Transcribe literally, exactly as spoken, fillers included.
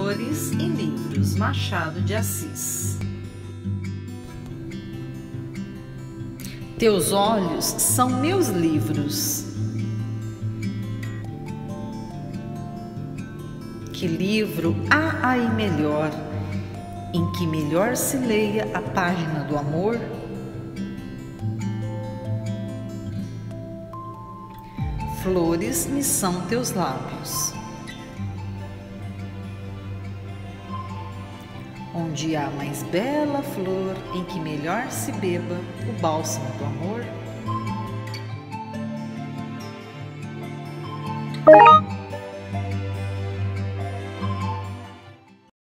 Flores e livros, Machado de Assis. Teus olhos são meus livros. Que livro há aí melhor, em que melhor se leia a página do amor? Flores me são teus lábios. Onde há mais bela flor, em que melhor se beba o bálsamo do amor?